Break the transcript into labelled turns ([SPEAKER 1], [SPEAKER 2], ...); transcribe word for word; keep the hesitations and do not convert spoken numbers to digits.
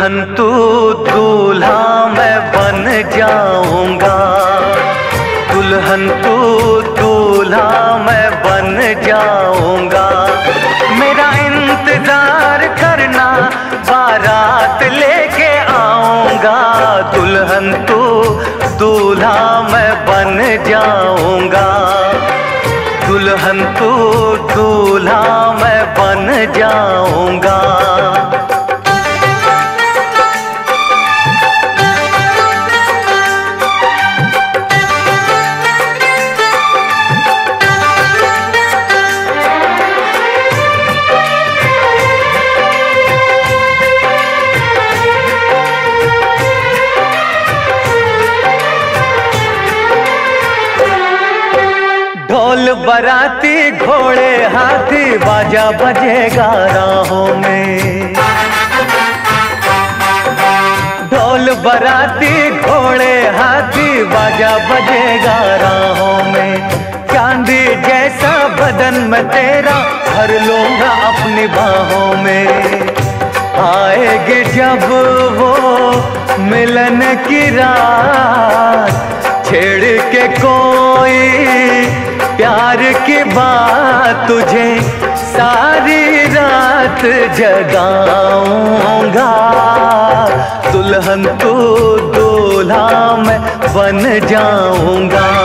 [SPEAKER 1] दुल्हन तू दूल्हा मैं बन जाऊंगा, दुल्हन तू दूल्हा मैं बन जाऊंगा। मेरा इंतजार करना बारात लेके आऊंगा, दुल्हन तू दूल्हा मैं बन जाऊंगा, दुल्हन तू दूल्हा मैं बन जाऊंगा। ढोल बराती घोड़े हाथी बाजा बजेगा राहों में, ढोल बराती घोड़े हाथी बाजा बजेगा राहों में। चांदी जैसा बदन में तेरा भर लूंगा अपनी बाहों में। आएगी जब वो मिलन की रात, छेड़ के कोई प्यार की बात, तुझे सारी रात जगाऊंगा, दुल्हन तू दूल्हा मैं बन जाऊंगा।